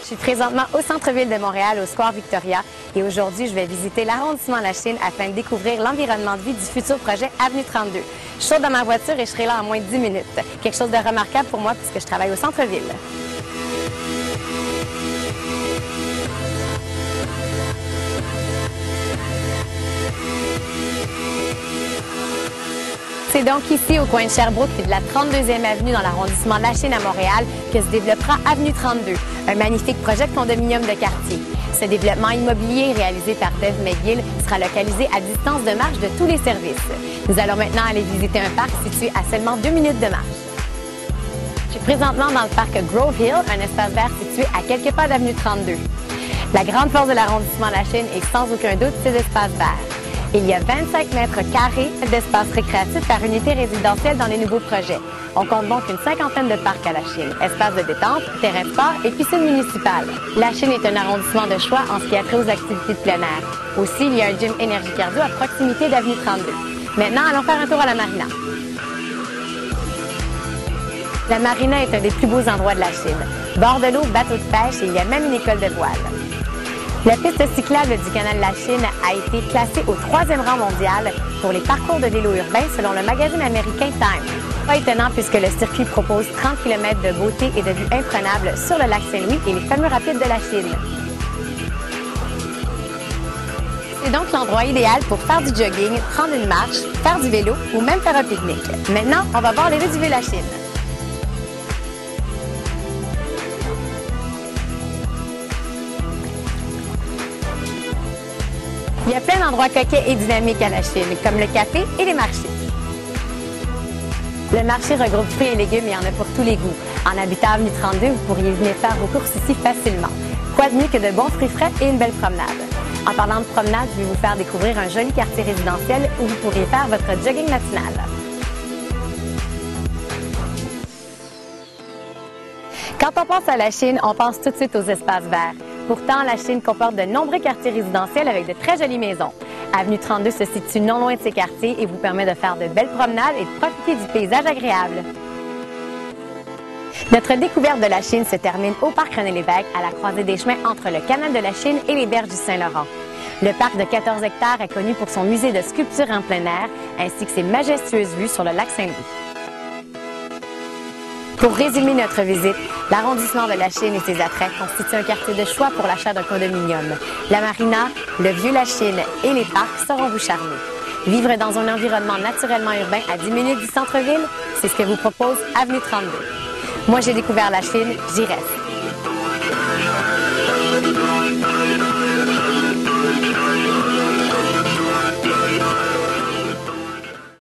Je suis présentement au centre-ville de Montréal, au Square Victoria, et aujourd'hui, je vais visiter l'arrondissement La Chine afin de découvrir l'environnement de vie du futur projet Avenue 32. Je saute dans ma voiture et je serai là en moins de 10 minutes. Quelque chose de remarquable pour moi puisque je travaille au centre-ville. C'est donc ici, au coin de Sherbrooke et de la 32e avenue dans l'arrondissement de La Chine à Montréal, que se développera Avenue 32, un magnifique projet de condominium de quartier. Ce développement immobilier réalisé par Dave McGill sera localisé à distance de marche de tous les services. Nous allons maintenant aller visiter un parc situé à seulement 2 minutes de marche. Je suis présentement dans le parc Grove Hill, un espace vert situé à quelques pas d'Avenue 32. La grande force de l'arrondissement de La Chine est sans aucun doute ces espaces verts. Il y a 25 mètres carrés d'espace récréatif par unité résidentielle dans les nouveaux projets. On compte donc une cinquantaine de parcs à La Chine, espaces de détente, terrains de sport et piscine municipale. La Chine est un arrondissement de choix en ce qui a trait aux activités de plein air. Aussi, il y a un gym Énergie Cardio à proximité d'Avenue 32. Maintenant, allons faire un tour à la marina. La marina est un des plus beaux endroits de la Chine. Bord de l'eau, bateau de pêche et il y a même une école de voile. La piste cyclable du canal de la Chine a été classée au 3e rang mondial pour les parcours de vélo urbain selon le magazine américain Time. Pas étonnant puisque le circuit propose 30 km de beauté et de vues imprenables sur le lac Saint-Louis et les fameux rapides de la Chine. C'est donc l'endroit idéal pour faire du jogging, prendre une marche, faire du vélo ou même faire un pique-nique. Maintenant, on va voir les rues du vieux La Chine. Il y a plein d'endroits coquets et dynamiques à La Chine, comme le café et les marchés. Le marché regroupe fruits et légumes et il y en a pour tous les goûts. En habitant Avenue 32, vous pourriez venir faire vos courses ici facilement. Quoi de mieux que de bons fruits frais et une belle promenade? En parlant de promenade, je vais vous faire découvrir un joli quartier résidentiel où vous pourriez faire votre jogging matinal. Quand on pense à La Chine, on pense tout de suite aux espaces verts. Pourtant, La Chine comporte de nombreux quartiers résidentiels avec de très jolies maisons. Avenue 32 se situe non loin de ces quartiers et vous permet de faire de belles promenades et de profiter du paysage agréable. Notre découverte de La Chine se termine au parc René-Lévesque, à la croisée des chemins entre le canal de La Chine et les berges du Saint-Laurent. Le parc de 14 hectares est connu pour son musée de sculpture en plein air, ainsi que ses majestueuses vues sur le lac Saint-Louis. Pour résumer notre visite, l'arrondissement de La Chine et ses attraits constituent un quartier de choix pour l'achat d'un condominium. La marina, le vieux La Chine et les parcs sauront vous charmer. Vivre dans un environnement naturellement urbain à 10 minutes du centre-ville, c'est ce que vous propose Avenue 32. Moi, j'ai découvert La Chine, j'y reste.